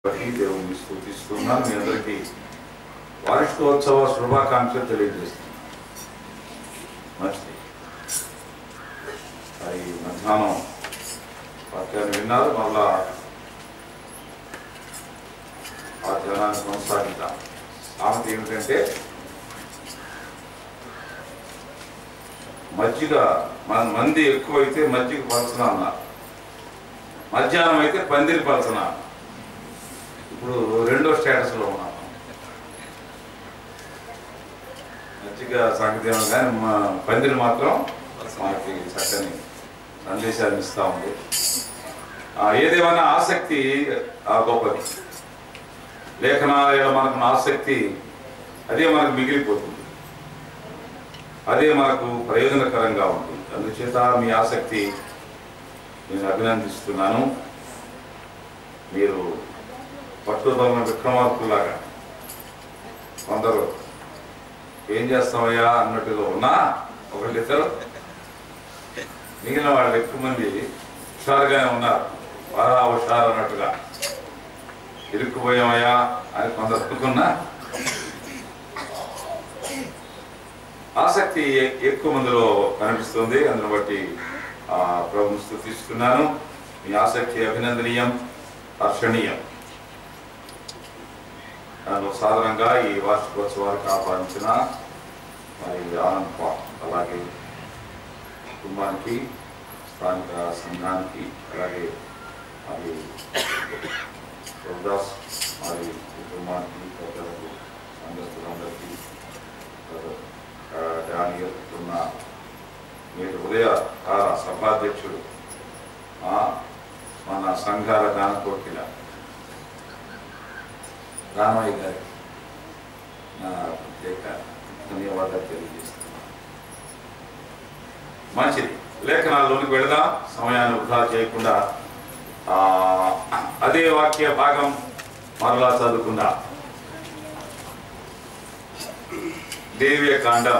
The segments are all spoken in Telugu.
దేవుని స్తుతిస్తున్నాను. మీ అందరికీ వార్షికోత్సవ శుభాకాంక్షలు తెలియజేస్తున్నాను. మంచిది. అది మధ్యాహ్నం వాక్యాన్ని విన్నారు. మళ్ళా ఆ ధ్యానాన్ని కొనసాగిద్దాం. సామెత ఏమిటంటే మజ్జిగ మంది ఎక్కువైతే మజ్జిగ పలసన అన్నారు, మధ్యాహ్నం అయితే పందిరి పలసన. ఇప్పుడు రెండో స్టేటస్లో ఉన్నాం. మజ్జిగ సంగతి కానీ పందిరి మాత్రం మనకి చక్కని సందేశాన్ని ఇస్తూ ఉంది. ఏదేమైనా ఆసక్తి గొప్పది. లేఖనాల మనకు ఆసక్తి అదే మనకు మిగిలిపోతుంది, అదే మనకు ప్రయోజనకరంగా ఉంటుంది. అందుచేత మీ ఆసక్తి నేను అభినందిస్తున్నాను. మీరు పట్టుదల విక్రమార్కులాగా కొందరు ఏం చేస్తామయ్యా అన్నట్టుగా ఉన్నా ఒకళ్ళిద్దరు, మిగిలిన వాళ్ళు ఎక్కువ మంది హుషారుగానే ఉన్నారు. వారా హుషారు అన్నట్టుగా ఇరుక్కుపోయామయ్యా అని కొందరు అనుకున్నా ఆసక్తి ఎక్కువ మందిలో కనిపిస్తుంది. అందును బట్టి ప్రభువును స్తుతిస్తున్నాను. మీ ఆసక్తి అభినందనీయం, హర్షణీయం. సాధారణంగా ఈ వార్షికోత్సవాలకు ఆహ్వానించిన మరి ఆనంద్ పాల్, అలాగే కుటుంబానికి, స్థానిక సంఘానికి, అలాగే మరి ప్రభుదాస్ మరి కుటుంబానికి, పెద్దలకు, సంఘస్థులందరికీ, డానియల్ ఉన్న నేటి ఉదయకాల సభాధ్యక్షుడు, మన సంఘాల గాన కోకిల రామయ్య గారి నా ప్రత్యేక ధన్యవాదాలు తెలియజేస్తున్నాను. మంచిది. లేఖనాల్లోనికి వెళదాం. సమయాన్ని వృధా చేయకుండా అదే వాక్య భాగం మరలా చదువుకుందాం. లేవియ కాండం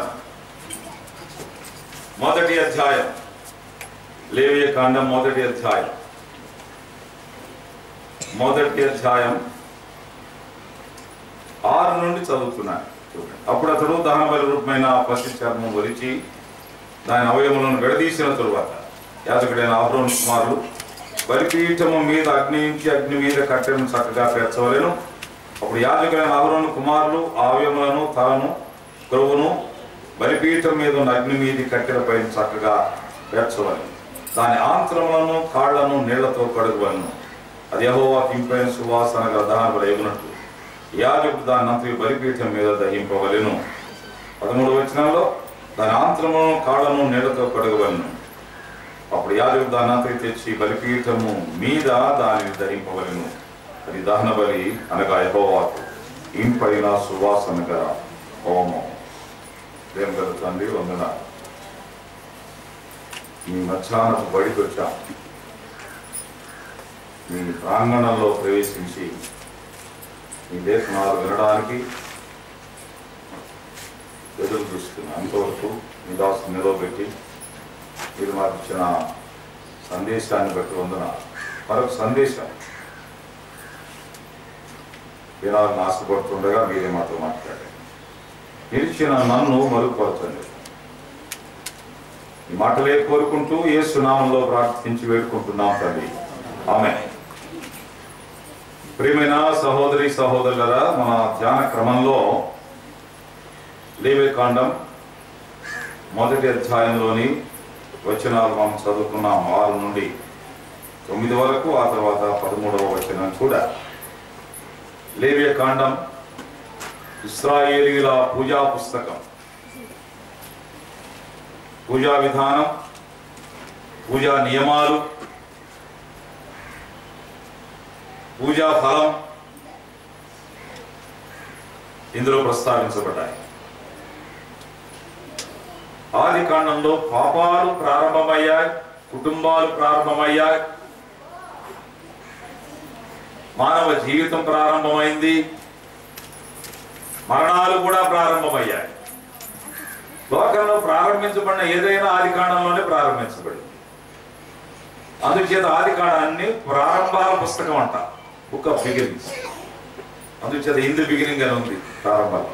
మొదటి అధ్యాయం. లేవియ కాండం మొదటి అధ్యాయం 6 నుండి చదువుతున్నాను. అప్పుడు అతడు దహనబలి రూపమైన పసి చర్మం ఒలిచి దాని అవయములను విడదీసిన తరువాత యాజకుడైన అహరోను కుమారులు బలిపీఠము మీద అగ్ని మీద కట్టెలను చక్కగా పేర్చవలెను. అప్పుడు యాజకుడైన అహరోను కుమారులు ఆ అవయములను, తలను, క్రొవ్వును బలిపీఠం మీద ఉన్న అగ్ని మీది కట్టెలపై చక్కగా పేర్చవలెను. దాని ఆంత్రములను, కాళ్లను నీళ్లతో కడుగవలెను. అది యెహోవాకు ఇంపైన సువాసనగా దహనబలి ఎగునట్టు యాజకుడు దాని అంతటి బలిపీఠం మీద దహింపవలెను. 13వ వచనంలో దాని ఆంత్రములను, కాళ్లను నీళ్లతో కడుగవలెను. అప్పుడు యాజకుడు దాని అంతటి తెచ్చి బలిపీఠము మీద దానిని దహింపవలెను. అది దహన బలి అనగా యెహోవాకు ఇంపైన సువాసనగా హోమం. ప్రేమ గల తండ్రి, వందనాలు. మీ మధ్యాహ్నపు బడికి వచ్చాం. మీ ప్రాంగణంలో ప్రవేశించి మీ లేఖనాలు వినడానికి ఎదురు చూస్తున్నాను. అంతవరకు మీ దాసుని నిలవబెట్టి మీరు మాకు ఇచ్చిన సందేశాన్ని బట్టి వందనాలు. మరొక సందేశం వినాలని ఆశపడుతుండగా మీరే మాతో మాట్లాడారు. నిలిచిన నన్ను మరుగుపరచండి. ఈ మాటలే కోరుకుంటూ యేసు నామములో ప్రార్థించి వేడుకుంటున్నాం తండ్రి, ఆమేన్. ప్రియమైన సహోదరి సహోదరులారా, మన ధ్యాన క్రమంలో లేవి కాండం మొదటి అధ్యాయంలోని వచనాలు మనం చదువుకున్నాం. 6 నుండి 9 వరకు. ఆ తర్వాత 13వ వచనం కూడా. లేవి కాండం ఇశ్రాయేలీయుల పూజా పుస్తకం, పూజా విధానం, పూజా నియమాలు, పూజా ఫలం ఇందులో ప్రస్తావించబడ్డాయి. ఆది కాండంలో పాపాలు ప్రారంభమయ్యాయి, కుటుంబాలు ప్రారంభమయ్యాయి, మానవ జీవితం ప్రారంభమైంది, మరణాలు కూడా ప్రారంభమయ్యాయి. లోకంలో ప్రారంభించబడిన ఏదైనా ఆది కాండంలోనే ప్రారంభించబడింది. అందుచేత ఆది కాండాన్ని ప్రారంభాల పుస్తకం అంట. Book of beginnings. అందుచేత ఇన్ ది బిగినింగ్ అని ఉంది ప్రారంభంలో.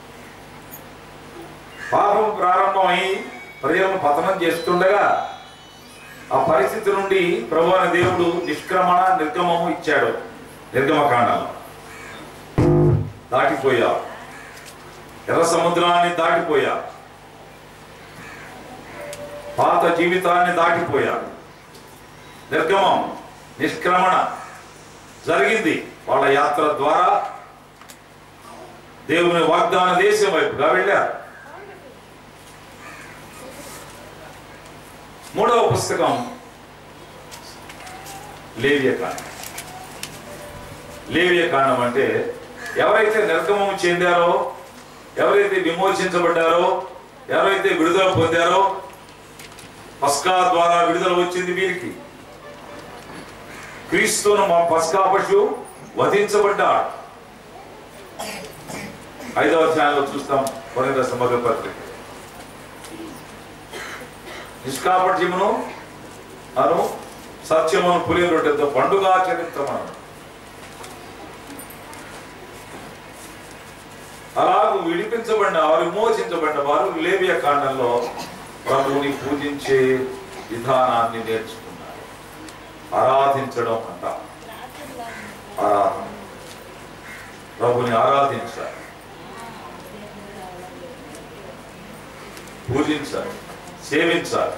పాపం ప్రారంభమై ప్రజలను పతనం చేస్తుండగా ఆ పరిస్థితి నుండి ప్రభువైన దేవుడు నిష్క్రమణ నిర్గమము ఇచ్చాడు. నిర్గమకాండంలో దాటిపోయా, ఎర్ర సముద్రాన్ని దాటిపోయా, పాత జీవితాన్ని దాటిపోయా. నిర్గమం, నిష్క్రమణ జరిగింది. వాళ్ళ యాత్ర ద్వారా దేవుని వాగ్దాన దేశం వైపుగా వెళ్ళారు. మూడవ పుస్తకం లేవియకాండం. లేవియకాండం అంటే ఎవరైతే నిర్గమం చెందారో, ఎవరైతే విమోచించబడ్డారో, ఎవరైతే విడుదల పొందారో, పస్కా ద్వారా విడుదల వచ్చింది వీరికి. క్రీస్తును మా పస్కా పశువు వధించబడ్డాడు. 5వ అధ్యాయంలో చూస్తాం. కొరింథీ మొదటి పత్రిక. నిష్కాపట్యమును అను సత్యమును పులిన రొట్టెతో పండుగ ఆచరించమను. అలాగూ విడిపించబడిన వారు, విమోచించబడిన వారు లేవియ కాండంలో ప్రభువుని పూజించే విధానాన్ని నేర్చుకున్నారు. ఆరాధించడం అంట. ఆరాధన, ప్రభుని ఆరాధించాలి, పూజించాలి, సేవించాలి.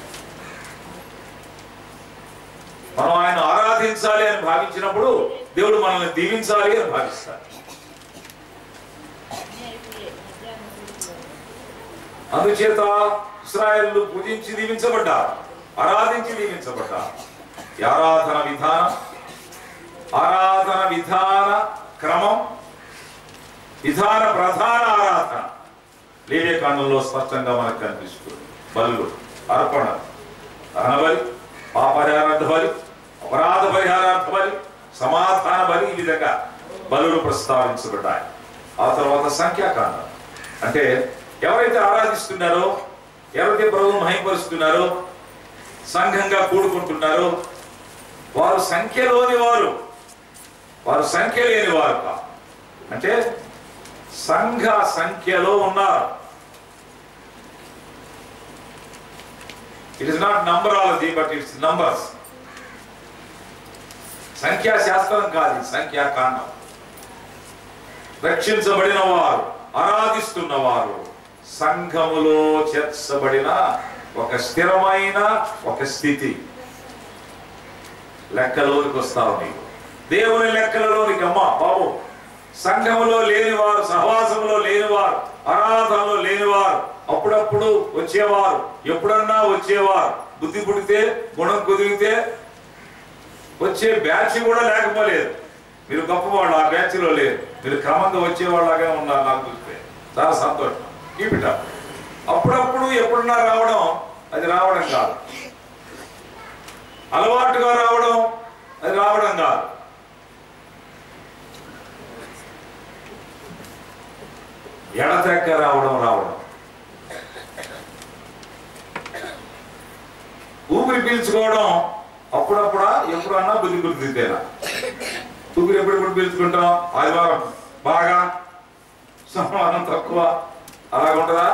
మనం ఆయన ఆరాధించాలి అని భావించినప్పుడు దేవుడు మనల్ని దీవించాలి అని భావిస్తాడు. అందుచేత ఇశ్రాయేలు పూజించి దీవించబడ్డారు, ఆరాధించి దీవించబడ్డారు. ఆరాధన విధాన క్రమం, విధాన ప్రధాన ఆరాధన లేవియకాండంలో స్పష్టంగా మనకు కనిపిస్తుంది. బలులు, అర్పణ, దహనబలి, పాపరిహారార్థ బలి, అపరాధ పరిహారార్థ బలి, సమాధాన బలి, ఈ విధంగా బలులు ప్రస్తావించబడ్డాయి. ఆ తర్వాత సంఖ్యాకాండం అంటే ఎవరైతే ఆరాధిస్తున్నారో, ఎవరైతే ప్రభువును మహిమపరుస్తున్నారో, సంఘంగా కూడుకుంటున్నారో వారు సంఖ్యలోని వారు, వారు సంఖ్య లేని వారు కాదు. అంటే సంఘ సంఖ్యలో ఉన్నారు. It is not numerology, but it's numbers. సంఖ్యాశాస్త్రం కాదు, సంఖ్యాకాండం. రక్షించబడిన వారు, ఆరాధిస్తున్న వారు సంఘములో చేర్చబడిన ఒక స్థిరమైన ఒక స్థితి. లెక్కలోనికి వస్తావు నీవు, దేవుని లెక్కలలోనికి. అమ్మా బాబు, సంఘములో లేనివారు, సహవాసంలో లేనివారు, ఆరాధనలో లేనివారు, అప్పుడప్పుడు వచ్చేవారు, ఎప్పుడన్నా వచ్చేవారు, బుద్ధి పుడితే గుణం కుదిరితే వచ్చే బ్యాచ్ కూడా లేకపోలేదు. మీరు గొప్పవాళ్ళు, ఆ బ్యాచ్లో లేరు. మీరు క్రమంగా వచ్చేవాళ్ళగా ఉన్నారు. నాకు చూస్తే చాలా సంతోషం. Keep it up. అప్పుడప్పుడు ఎప్పుడన్నా రావడం అది రావడం కాదు, అలవాటుగా రావడం అది రావడం కాదు. ఎడతెక్క రావడం. ఊపిరి పీల్చుకోవడం అప్పుడప్పుడా, ఎప్పుడన్నా బుద్ధి గుర్తితేనా. ఊపిరి ఎప్పుడెప్పుడు పీల్చుకుంటాం? ఆదివారం బాగా, సోమవారం తక్కువ, అలాగుంటుందా?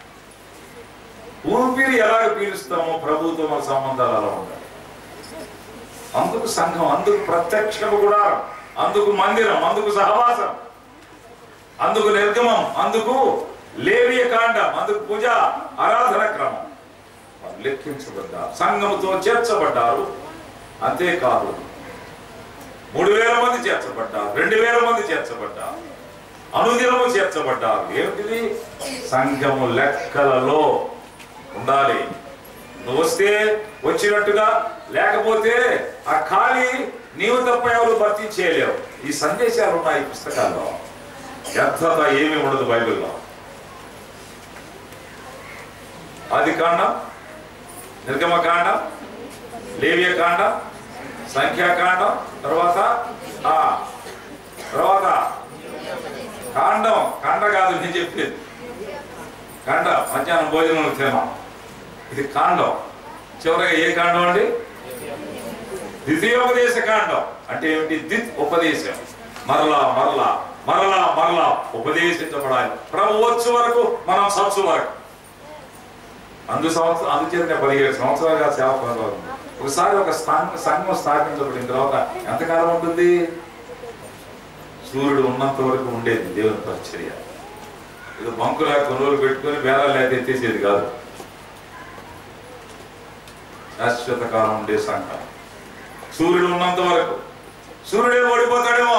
ఊపిరి ఎలాగ పీలుస్తామో ప్రభుత్వం మన సంబంధాలు అలా ఉంటాయి. అందుకు సంఘం, అందుకు ప్రత్యక్షము కూడా, అందుకు మందిరం, అందుకు సహవాసం, అందుకు నిర్గమం, అందుకు లేవియ కాండం, అందుకు పూజ ఆరాధన క్రమం. లెక్కించబడ్డారు, సంఘముతో చేర్చబడ్డారు. అంతేకాదు 3000 మంది చేర్చబడ్డారు, 2000 మంది చేర్చబడ్డారు, అనుదినము చేర్చబడ్డారు. ఏమిటిది? సంఘము లెక్కలలో ఉండాలి. నువ్వు వస్తే వచ్చినట్టుగా, లేకపోతే ఆ ఖాళీ నీవు తప్ప ఎవరు భర్తీ చేయలేవు. ఈ సందేశాలు ఉన్నాయి ఈ పుస్తకాల్లో. వ్యర్థత ఏమీ ఉండదు బైబిల్లో. ఆదికాండం, నిర్గమకాండం, లేవియకాండం, సంఖ్యాకాండం, తర్వాత కాండం. కాండ కాదు నేను చెప్పేది, కాండ మధ్యాహ్నం భోజనం తిన్నాం. ఇది కాండం. చివరిగా ఏ కాండం అండి? ద్వితీయోపదేశ కాండం. అంటే ఏమిటి? దిత్ ఉపదేశం. మరలా మరలా మరలా మరలా ఉపదేశించబడాలి. ప్రభు వచ్చు వరకు, మనం సత్సు వరకు. అందుచేత 17 సంవత్సరాలుగా సేవ కొనసాగుతుంది. ఒకసారి ఒక సంఘం స్థాపించబడిన తర్వాత ఎంతకాలం ఉంటుంది? సూర్యుడు ఉన్నంత వరకు ఉండేది దేవుని పరిచర్య. ఏదో బంకులా కొన్ని రోజులు పెట్టుకొని బేరాలు అయితే ఎత్తేసేది కాదు. శాశ్వత కాలం ఉండే సంఘం. సూర్యుడు ఉన్నంత వరకు. సూర్యుడే ఓడిపోతాడేమో.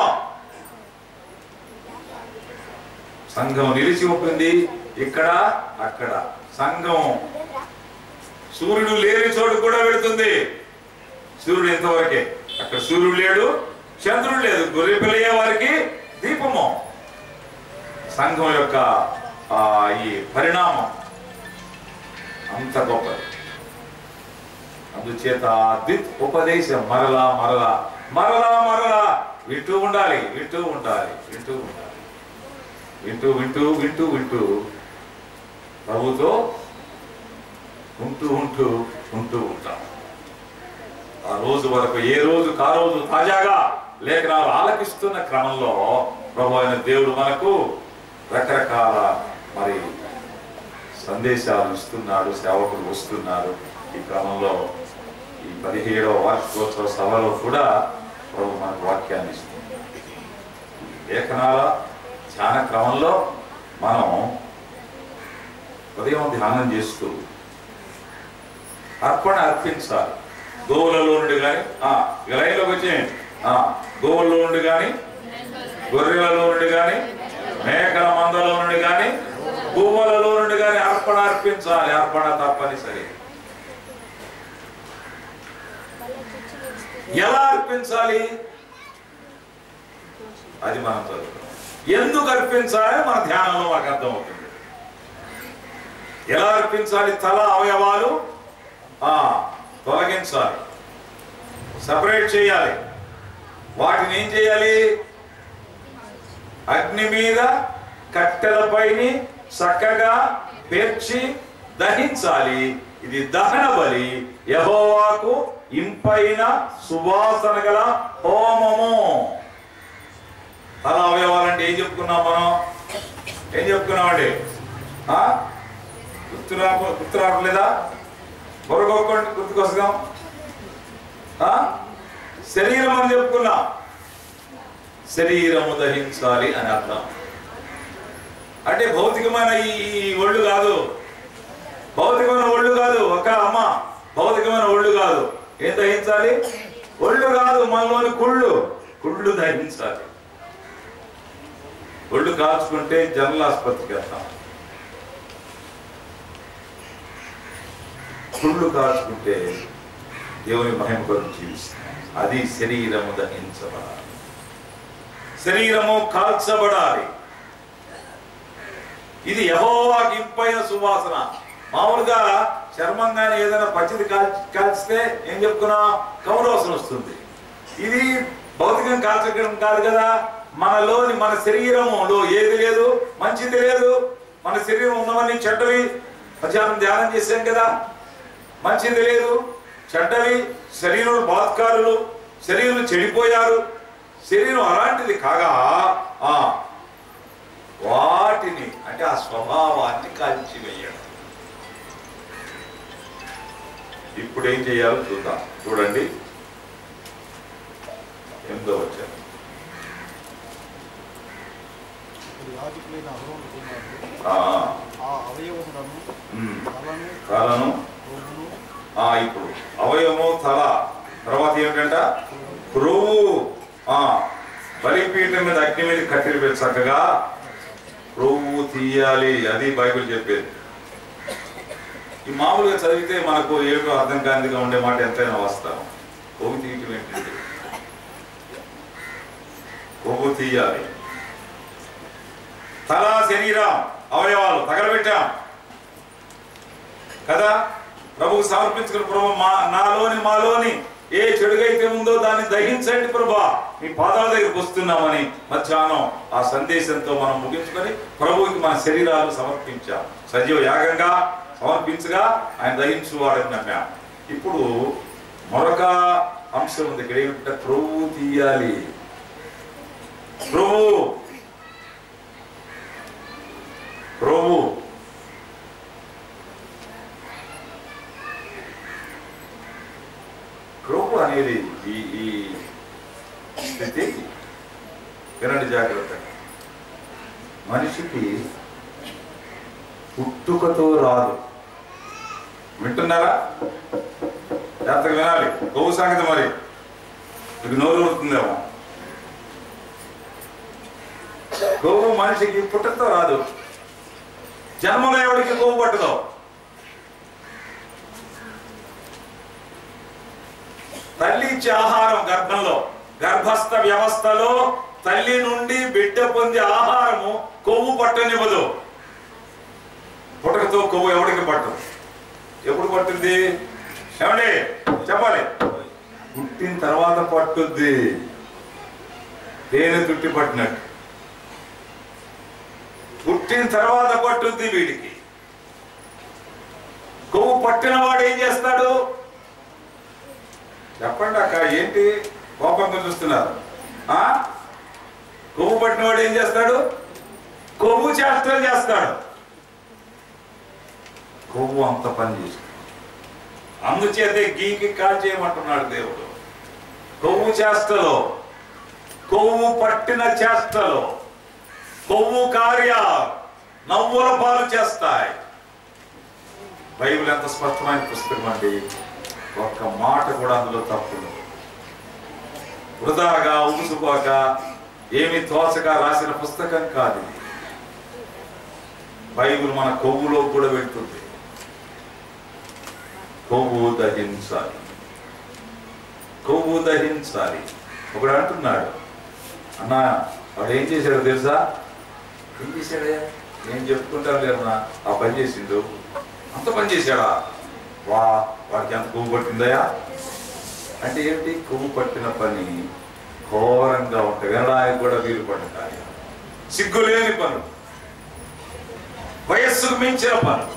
సంఘం నిలిచి ఉంటుంది ఇక్కడ అక్కడ. సంఘం సూర్యుడు లేని చోటు కూడా వెళుతుంది. సూర్యుడు ఎంతవరకే, అక్కడ సూర్యుడు లేడు, చంద్రుడు లేదు, గొర్రె పిల్లయ్యే వారికి దీపము. సంఘం యొక్క ఈ పరిణామం అంత గొప్పది. అందుచేత దిత్ ఉపదేశం మరలా మరలా మరలా మరలా వింటూ ఉండాలి, వింటూ ఉండాలి, వింటూ ఉండాలి. వింటూ వింటూ వింటూ వింటూ ప్రభుతో ఉంటూ ఉంటూ ఉంటూ ఉంటాం. ఆ రోజు వరకు, ఏ రోజు కా రోజు తాజాగా లేఖనాలు ఆలకిస్తున్న క్రమంలో ప్రభు అయిన దేవుడు మనకు రకరకాల మరి సందేశాలు ఇస్తున్నాడు. సేవకులు వస్తున్నారు. ఈ క్రమంలో ఈ 17వ వార్షికోత్సవ సభలో కూడా ప్రభు మనకు వాక్యాన్ని ఇస్తుంది. లేఖనాల ధ్యాన క్రమంలో మనం ఉదయం ధ్యానం చేస్తూ అర్పణ అర్పించాలి. గోవులలో నుండి కానీ లైన్లోకి వచ్చేయండి. గోవుల్లో నుండి కానీ, గొర్రెలలో నుండి కానీ, మేకల మందలో నుండి కానీ, పువ్వులలో నుండి కానీ అర్పణ అర్పించాలి. అర్పణ తప్పనిసరి. ఎలా అర్పించాలి అది మనం చదువుతాం. ఎందుకు అర్పించాలి మన ధ్యానంలో మాకు అర్థమవుతుంది. ఎలా అర్పించాలి? తల అవయవాలు తొలగించాలి, సపరేట్ చేయాలి. వాటిని ఏం చేయాలి? అగ్ని మీద కట్టెలపైని చక్కగా పేర్చి దహించాలి. ఇది దహన బలి, యెహోవాకు ఇంపైన సువాసన గల హోమము. తల అవయవాలంటే ఏం చెప్పుకున్నాం మనం? ఏం చెప్పుకున్నామండి? గుర్తు రావట్లేదా? బొరగొక్కండి, గుర్తుకొస్తాం. శరీరం అని చెప్పుకున్నాం. శరీరము దహించాలి అని అర్థం. అంటే భౌతికమైన ఈ ఒళ్ళు కాదు, భౌతికమైన ఒళ్ళు కాదు. ఒక అమ్మ భౌతికమైన ఒళ్ళు కాదు. ఏం దహించాలి? ఒళ్ళు కాదు, మనలోని కుళ్ళు దహించాలి. ఒళ్ళు కాల్చుకుంటే జనరల్ ఆసుపత్రికి వెళ్తాం. కుళ్ళు కాల్చుకుంటే దేవుని మహిమ కొరకు జీవిస్తాం. అది శరీరము దహించబడాలి, శరీరము కాల్చబడాలి. ఇది యెహోవాకి ఇంపైన సువాసన. మామూలుగా చర్మం కానీ ఏదైనా పచ్చిది కాల్చితే ఏం చెప్పుకున్నా? కౌరవాసన వస్తుంది. ఇది భౌతికం కాల్చడం కాదు కదా. మనలోని మన శరీరములో ఏది లేదు, మంచిది లేదు. మన శరీరం ఉన్నవన్నీ చెడ్డవి. మధ్యాహ్నం ధ్యానం చేశాం కదా. మంచిది లేదు, చెడ్డవి. శరీరులు బాత్కారులు, శరీరులు చెడిపోయారు. శరీరం అలాంటిది కాగా వాటిని అంటే ఆ స్వభావాన్ని కాల్చివేయడం. ఇప్పుడు ఏం చేయాలో చూద్దాం. చూడండి 8వ వచనం. తలను ఇప్పుడు అవయవము తల, తర్వాత ఏమిటంట? క్రొవ్వు. బలిపీఠం మీద అగ్ని మీద కట్టెలు పెట్టి చక్కగా క్రొవ్వు తీయాలి. అది బైబిల్ చెప్పేది. ఈ మామూలుగా చదివితే మనకు ఏదో అర్థం కానిదిగా ఉండే మాట ఎంతైనా వాస్తవం. క్రొవ్వు తీయటం ఏంటంటే క్రొవ్వు తీయాలి. తల, శరీరం, అవయవాలు తగలబెట్టాం కదా. ప్రభువు సమర్పించుకున్న ప్రభు మాలోని ఏ చెడుగైతే ఉందో దాన్ని దహించండి ప్రభా, మీ పాదాల దగ్గరికి వస్తున్నామని మధ్యాహ్నం ఆ సందేశంతో మనం ముగించుకొని ప్రభువుకి మన శరీరాలు సమర్పించాం. సజీవ యాగంగా సమర్పించగా ఆయన దహించువాడని నమ్మాం. ఇప్పుడు మరొక అంశం ఉంది. ఇక్కడ ఏమిటంటే క్రొవ్వు తీయాలి. క్రొవ్వు క్రొవ్వు క్రొవ్వు అనేది ఈ స్థితి వినండి జాగ్రత్తగా. మనిషికి పుట్టుకతో రాదు. వింటున్నారా? జాగ్రత్తగా వినాలి. కొవ్వు సంగతి మరి మీకు నోరు ఊరుతుందేమో. కొవ్వు మనిషికి పుట్టుకతో రాదు. జన్మలో ఎవరికి కొవ్వు పట్టదో. తల్లి ఇచ్చే ఆహారం గర్భంలో, గర్భస్థ వ్యవస్థలో తల్లి నుండి బిడ్డ పొందే ఆహారము కొవ్వు పట్టనివ్వదు. పుట్టకతో కొవ్వు ఎవరికి పట్టదు. ఎప్పుడు పట్టుద్ది? ఏమండి చెప్పాలి. పుట్టిన తర్వాత పట్టుద్ది. తేనె తుట్టి పట్టినట్టు పుట్టిన తర్వాత పట్టుద్ది వీడికి. కొవ్వు పట్టిన వాడు ఏం చేస్తాడు చెప్పండి అక్క? ఏంటి కోపంతో చూస్తున్నారు? కొవ్వు పట్టిన వాడు ఏం చేస్తాడు? కొవ్వు చేష్టలు చేస్తాడు. కొవ్వు అంత పని చేస్తాడు. అందుచేతే గీకి కాల్ చేయమంటున్నాడు దేవుడు. కొవ్వు చేష్టలో, కొవ్వు పట్టిన చేష్టలో కొవ్వు కార్యాలు నవ్వుల పాలు చేస్తాయి. బైబిల్ ఎంత స్పష్టమైన పుస్తకం అండి. ఒక్క మాట కూడా అందులో తప్పులు వృధాగా ఉగుసుకోక ఏమి తోచగా రాసిన పుస్తకం కాదు. బైబిల్ మన కొవ్వులో కూడా వెళ్తుంది. కొవ్వు దహించాలి, కొవ్వు దహించాలి. ఒకడు అంటున్నాడు, అన్నా వాడు ఏం చేశాడో తెలుసా? ఏం చేశాడే? నేను చెప్పుకుంటాను లేదన్నా. ఆ పని చేసిండు. అంత పని చేశాడా? వాడికి ఎంత కొవ్వు పట్టిందయా అంటే ఏంటి? కొవ్వు పట్టిన పని ఘోరంగా ఉంటాయి. వినడానికి కూడా వీలు పడతాయి. సిగ్గులేని పనులు, వయస్సుకు మించిన పనులు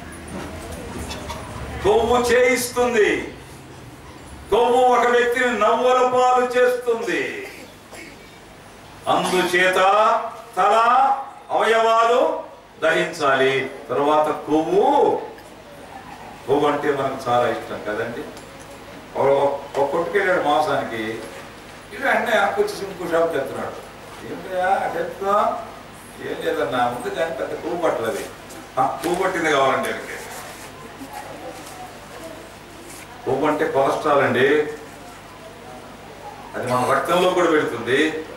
కొవ్వు చేయిస్తుంది. కొవ్వు ఒక వ్యక్తిని నవ్వుల పాలు చేస్తుంది. అందుచేత తల అవయవాలు దహించాలి. తర్వాత కొవ్వు అంటే మనకు చాలా ఇష్టం కదండి. ఒక కొట్టుకెళ్ళాడు మాంసానికి. ఇది అన్నీ ఆకొచ్చి సింకు షాప్కి ఎత్తున్నాడు. ఏమిటా అటెత్తున్నా? ఏం లేదన్నా, ముందు కానీ పెద్ద కొవ్వు పట్టలేదు. కొవ్వు పట్టింది కావాలండి. ఆయనకి కొవ్వు అంటే కొలెస్ట్రాల్ అండి. అది మన రక్తంలో కూడా పెడుతుంది.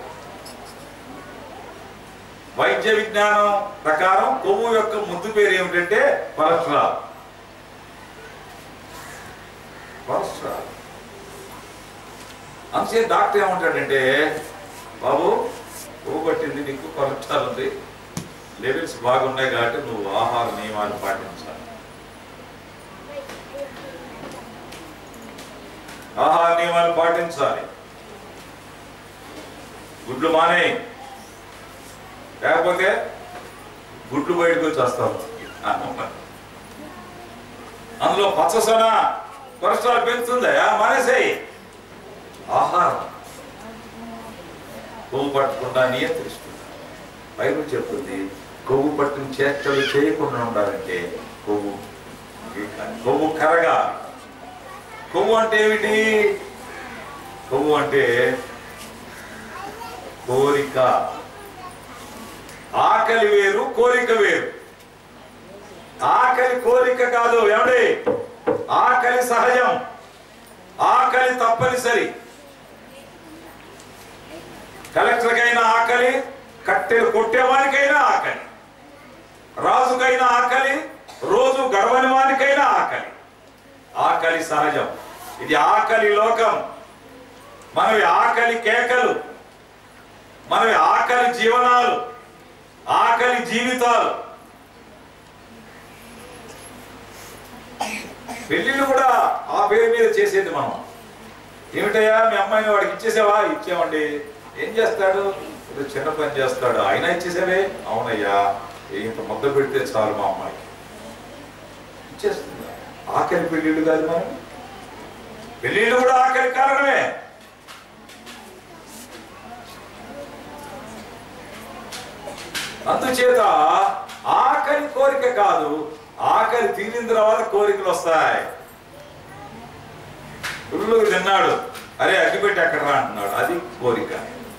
వైద్య విజ్ఞానం ప్రకారం కొవ్వు యొక్క ముద్దు పేరు ఏమిటంటే కొలెస్ట్రాల్. కొలెస్ట్రాల్ అందుకే డాక్టర్ ఏమంటాడంటే, బాబు కొవ్వు పట్టింది, నీకు కొలెస్ట్రాల్ ఉంది, లెవెల్స్ బాగున్నాయి కాబట్టి నువ్వు ఆహార నియమాలు పాటించాలి. ఆహార నియమాలు పాటించాలి. గుడ్లు మానే, లేకపోతే గుడ్లు బయటకు వచ్చి వస్తావు. అందులో పచ్చసొన కొలెస్ట్రాల్ పెంచుతుందా? మానేసేయి. ఆహారం కొవ్వు పట్టకుండా నియంత్రిస్తుంది. బైబిల్ చెప్తుంది కొవ్వు పట్టిన చేష్టలు చేయకుండా ఉండాలంటే కొవ్వు కరగాలి. కొవ్వు అంటే ఏమిటి? కొవ్వు అంటే కోరిక. ఆకలి వేరు, కోరిక వేరు. ఆకలి కోరిక కాదు. ఏమండి? ఆకలి సహజం, ఆకలి తప్పనిసరి. కలెక్టర్కైనా ఆకలి, కట్టెలు కొట్టేవానికైనా ఆకలి, రాజుకైనా ఆకలి, రోజు గడవని వానికైనా ఆకలి. ఆకలి సహజం. ఇది ఆకలి లోకం. మనవి ఆకలి కేకలు, మనవి ఆకలి జీవనాలు, ఆకలి జీవితాలు. పెళ్లిళ్ళు కూడా ఆ పేరు మీద చేసేది మనం. ఏమిటయ్యా మీ అమ్మాయిని వాడికి ఇచ్చేసావా? ఇచ్చామండి. ఏం చేస్తాడు? చిన్న పని చేస్తాడు. అయినా ఇచ్చేసావే? అవునయ్యా, ఇంత ముద్ద పెడితే చాలు మా అమ్మాయికి. ఇచ్చేస్తుంది. ఆకలి పెళ్లిళ్ళు కాదు మనం. పెళ్లిళ్ళు కూడా ఆకలి కారణమే. అందుచేత ఆకలి కోరిక కాదు, ఆకలి తీరిన తర్వాత కోరికలు వస్తాయి. పుల్లుకు తిన్నాడు, అరే అగ్గిపెట్టి అక్కడ రా అంటున్నాడు, అది కోరిక.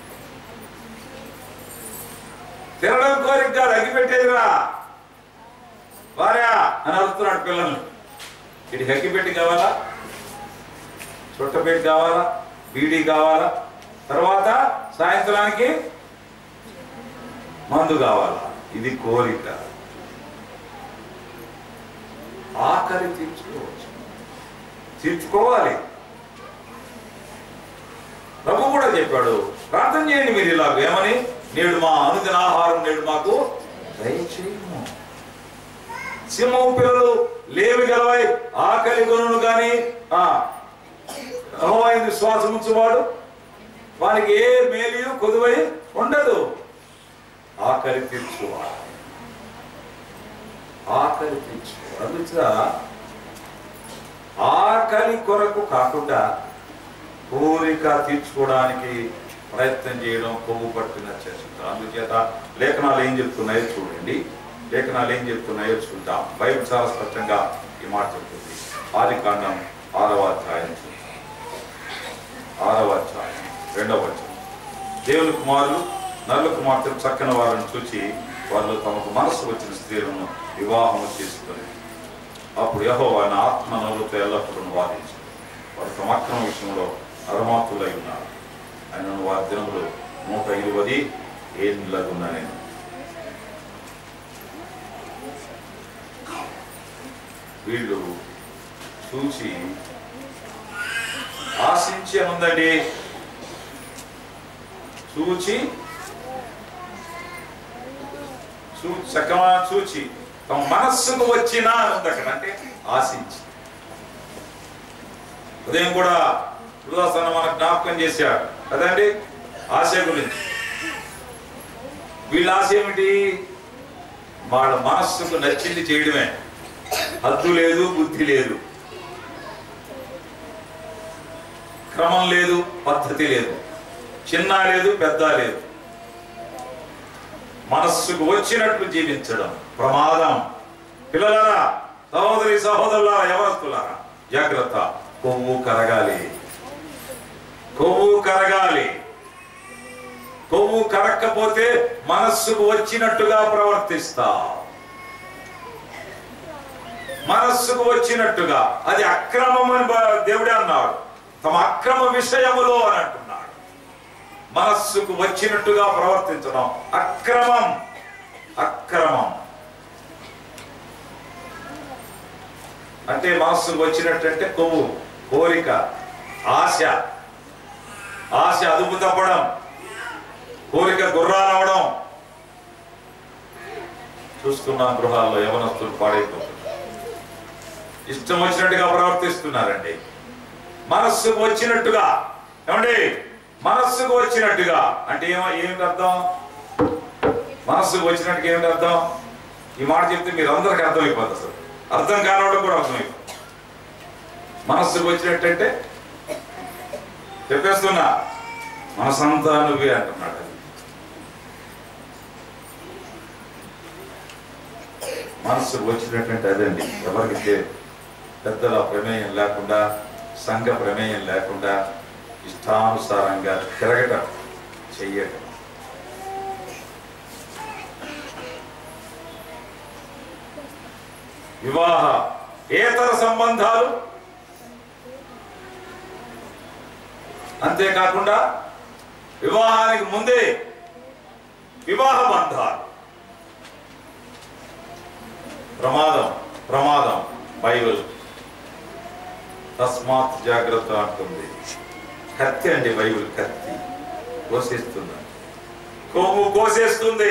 తినడం కోరిక కాదు, అగ్గిపెట్టేదిరా వారా అని అడుగుతున్నాడు పిల్లల్ని. వీడికి అగ్గిపెట్టి కావాలా, చుట్టపెట్టి కావాలా, బీడీ కావాలా, తర్వాత సాయంత్రానికి మందు కావాలా. ఇది కోరిక. ఆకలి తీర్చుకోవచ్చు, తీర్చుకోవాలి. ప్రభు కూడా చెప్పాడు, ప్రార్థన చేయండి మీరు ఇలాగ ఏమని, నేడు మా అనుదిన ఆహారం నేడు మాకు దయచేయము. సింహం పిల్లలు లేవి గలవై ఆకలి కొనును గాని యెహోవాయందు విశ్వాసం ఉంచువాడు వానికి ఏ మేలు కొదువై ఉండదు. ఆకలి తీర్చుకోవాలి, ఆకలి తీర్చుకోవాలి. అందుచేత ఆకలి కొరకు కాకుండా కోరిక తీర్చుకోవడానికి ప్రయత్నం చేయడం కొవ్వు పట్టిన చేస్తుంది. అందుచేత లేఖనాలు ఏం చెప్తున్నాయో చూడండి, లేఖనాలు ఏం చెప్తున్నాయో చూద్దాం. బైబిల్ చాలా స్పష్టంగా ఈ మాట చెప్తుంది. ఆదికాండం 6వ అధ్యాయం చూద్దాం. 6వ అధ్యాయం 2వ వచనం. దేవుని కుమారులు నల్ల కుమార్తెలు చక్కని వారిని చూచి వాళ్ళు తమకు మనసు వచ్చిన స్త్రీలను వివాహం చేసుకొని అప్పుడు యెహోవా నా ఆత్మ నలుతో ఎల్లప్పుడూ వాదించారు. వారు తమ అక్రమ విషయంలో అరమాతులై ఉన్నారు. ఆయనను వారి దినములు 120 ఏళ్ళగున్నా నేను. వీళ్ళు చూచి ఆశించి అనుందండి, చూచి చక్కగా చూచి తమ మనస్సుకు వచ్చినా ఉంది అక్కడ, అంటే ఆశించి. ఉదయం కూడా ఉదాసన మనకు జ్ఞాపకం చేశాడు కదండి ఆశ గురించి. వీళ్ళ ఆశ ఏమిటి? వాళ్ళ మనస్సుకు నచ్చింది చేయడమే. హద్దు లేదు, బుద్ధి లేదు, క్రమం లేదు, పద్ధతి లేదు, చిన్న లేదు, పెద్ద లేదు. మనస్సుకు వచ్చినట్లు జీవించడం ప్రమాదం. పిల్లలారా, సహోదరి సహోదరులారా, యవనస్తులారా, జాగ్రత్త. కొవ్వు కరగాలి, కొవ్వు కరగాలి. కొవ్వు కరక్కపోతే మనస్సుకు వచ్చినట్టుగా ప్రవర్తిస్తా, మనస్సుకు వచ్చినట్టుగా. అది అక్రమం అని దేవుడే అన్నాడు. తమ అక్రమ విషయములో అని అంటున్నాడు. మనస్సుకు వచ్చినట్టుగా ప్రవర్తించడం అక్రమం, అక్రమం. అంటే మనస్సుకు వచ్చినట్టంటే కొవ్వు, కోరిక, ఆశ. ఆశ అదుపు తప్పడం, కోరిక గుర్రాలవడం. చూస్తున్న గృహాల్లో యవనస్తులు పాడైపోతున్నారు, ఇష్టం వచ్చినట్టుగా ప్రవర్తిస్తున్నారండి. మనస్సుకు వచ్చినట్టుగా. ఏమండి, మనస్సుకు వచ్చినట్టుగా అంటే ఏమిటి అర్థం? మనస్సుకు వచ్చినట్టుగా ఏమిటి అర్థం? ఈ మాట చెప్తే మీరు అందరికి అర్థమైపోతుంది. అసలు అర్థం కానివాడు కూడా అర్థమైపోతుంది. మనస్సుకు వచ్చినట్టు అంటే చెప్పేస్తున్నా, మనసంతా నువ్వే అంటున్నాడు. మనస్సుకు వచ్చినట్టు అదండి. ఎవరికి పెద్దల ప్రమేయం లేకుండా, సంఘ ప్రమేయం లేకుండా ఇష్టానుసారంగా తిరగటం, చెయ్యటం. వివాహ ఏతర సంబంధాలు, అంతేకాకుండా వివాహానికి ముందే వివాహ బంధాలు. ప్రమాదం, ప్రమాదం. బైబిల్ తస్మాత్ జాగ్రత్త అంటుంది. కత్తి అండి బైబిల్, కత్తి కోసేస్తుంది, కొవ్వు కోసేస్తుంది.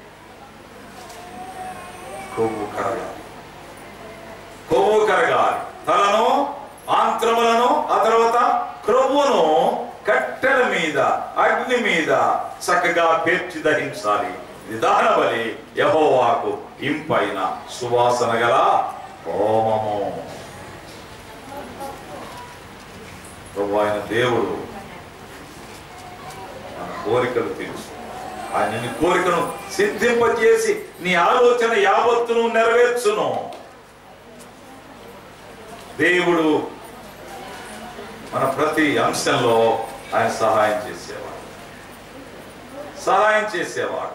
కొవ్వు కరగాలి, కొవ్వు కరగాలి. తలను, ఆంత్రములను, ఆ తర్వాత క్రొవ్వును కట్టెల మీద, అగ్ని మీద చక్కగా పేర్చి దహించాలి. ఇది దహన బలి, యెహోవాకు ఇంపైన సువాసన గల హోమము. ప్రభు ఆయన దేవుడు మన కోరికలు తెలుసు. ఆయన నీ కోరికను సిద్ధింపజేసి నీ ఆలోచన యావత్తును నెరవేర్చును. దేవుడు మన ప్రతి అంశంలో ఆయన సహాయం చేసేవాడు.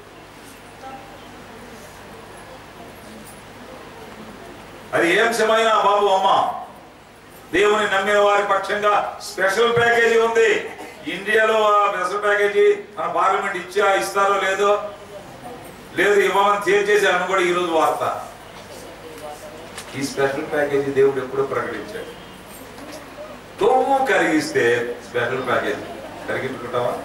అది ఏ అంశమైనా బాబు అమ్మ, దేవుని నమ్మిన వారి పక్షంగా స్పెషల్ ప్యాకేజీ ఉంది. ఇండియాలో స్పెషల్ ప్యాకేజీ మన పార్లమెంట్ ఇస్తారో లేదు ఇవ్వమని తేల్చేసాను కూడా ఈరోజు వార్త. ఈ స్పెషల్ ప్యాకేజీ దేవుడు ఎప్పుడో ప్రకటించాడు. కొవ్వు కరిగిస్తే స్పెషల్ ప్యాకేజీ కరిగించుకుంటావా?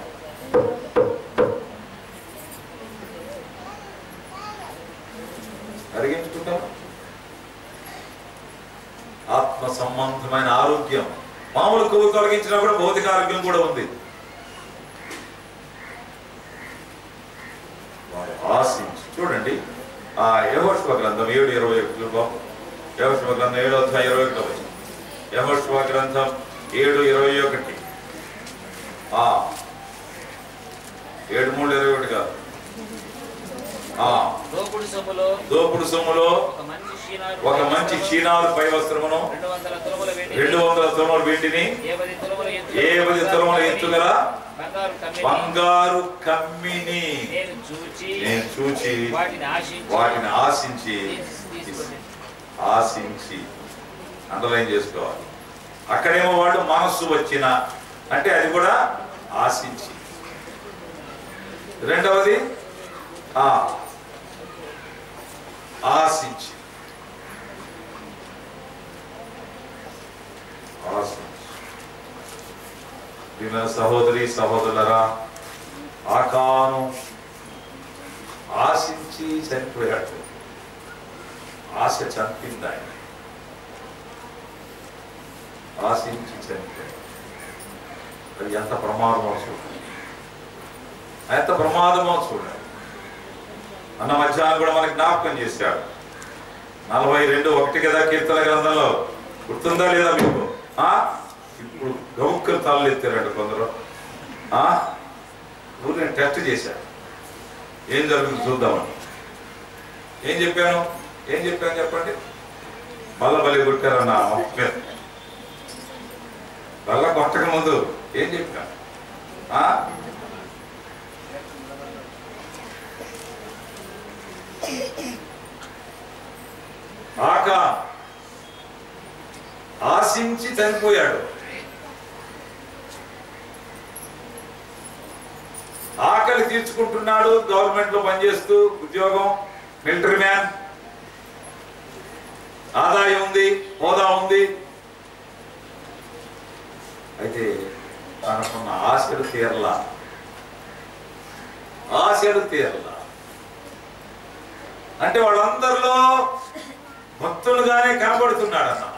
కరిగించుకుంటావా? ఆత్మ సంబంధమైన ఆరోగ్యం, మామూలు కొవ్వు తొలగించినా కూడా భౌతిక ఆరోగ్యం కూడా ఉంది. ఆశించి చూడండి యెహోషువ గ్రంథం 7:21 యెహోషువ గ్రంథం 7:21 యెహోషువ గ్రంథం 7:21 7:3:21 కాదు. దోపుడు సొమ్ములో ఒక మంచి చీనారు పై వస్త్రమును 200 తులముల వెండిని 10 తులముల ఎత్తుగల బంగారు కమ్మిని నేను చూచి వాటిని ఆశించి అండర్లైన్ చేసుకోవాలి. అక్కడేమో వాడు మనస్సు వచ్చిన అంటే అది కూడా ఆశించి. రెండవది ఆశించి సహోదరి సహోదరులరా, ఆకాను ఆశించి చనిపోయాడు. ఆశ చంపింది ఆయన. ఆశించి చనిపోయాడు. అది ఎంత ప్రమాదమో చూడండి, ఎంత ప్రమాదమో చూడండి. అన్న మధ్యాహ్నం కూడా మనకి జ్ఞాపకం చేశాడు. 42:1 కదా కీర్తన గ్రంథంలో. గుర్తుందా లేదా మీకు? ఇప్పుడు గౌక్కలు తలలు ఎత్తారంట కొందరు. నేను టెస్ట్ చేశాను, ఏం జరుగుతుంది చూద్దామని. ఏం చెప్పాను చెప్పండి. బలి కొట్టారన్న బల్ల కొట్టక ముందు ఏం చెప్పాను? ఆశించి చనిపోయాడు. ఆకలి తీర్చుకుంటున్నాడు, గవర్నమెంట్ లో పనిచేస్తూ ఉద్యోగం, మిలిటరీ మ్యాన్, ఆదాయం ఉంది, హోదా ఉంది. అయితే తనకున్న ఆశలు తీరలా. అంటే వాళ్ళందరిలో భక్తులుగానే కనబడుతున్నాడు అన్నమాట.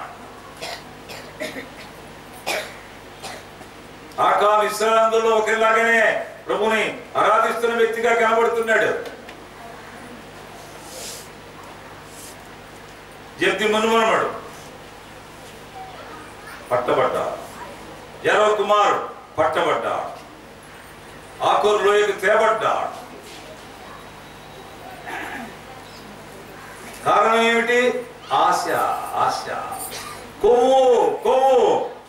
ఆకాను ఇశ్రాయేలులో ఒకరిలాగానే ప్రభుని ఆరాధిస్తున్న వ్యక్తిగా కనబడుతున్నాడు. జబ్ది మనుమనుడు పట్టబడ్డాడు. యరో కుమారుడు పట్టబడ్డాడు. ఆకూరు లోయకు తేబడ్డాడు. కారణం ఏమిటి? ఆశ. కొవ్వు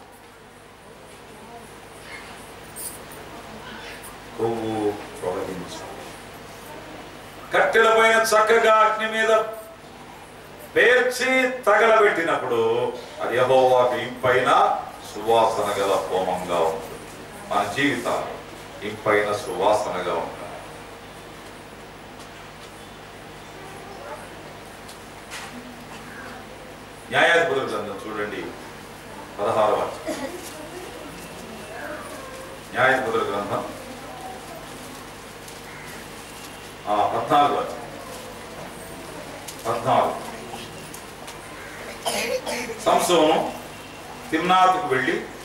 ప్రవహించు. కట్టెల పైన చక్కగా అగ్ని మీద పేర్చి తగలబెట్టినప్పుడు అది యెహోవాకు ఇంపైన సువాసన గల హోమంగా ఉంటుంది. మన జీవితాలు ఇంపైన సువాసనగా ఉంటాయి. న్యాయాధిపతుల గ్రంథం చూడండి 16వ న్యాయాధిపతుల గ్రంథం 14 సంసోను తిమ్నాతుకు వెళ్ళి